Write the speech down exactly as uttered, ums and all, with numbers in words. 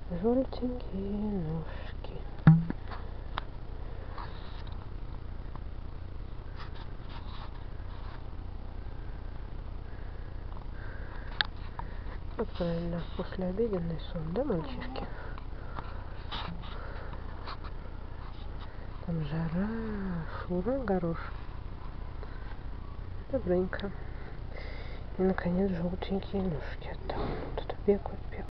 желтенькие ножки. Вот правильно, послеобеденный сон, да, мальчишки? Там жара, шура, горош. Добренько. И, наконец, желтенькие ножки отдохнут. Это бегают, бегают.